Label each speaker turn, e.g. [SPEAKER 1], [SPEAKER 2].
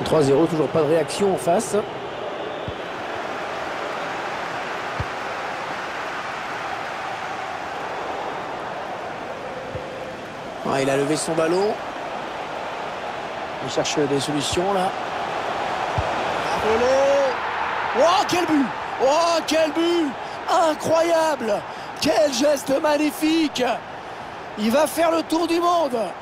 [SPEAKER 1] 3-0, toujours pas de réaction en face. Ah, il a levé son ballon. Il cherche des solutions là. Oh, quel but! Oh, quel but! Incroyable! Quel geste magnifique! Il va faire le tour du monde!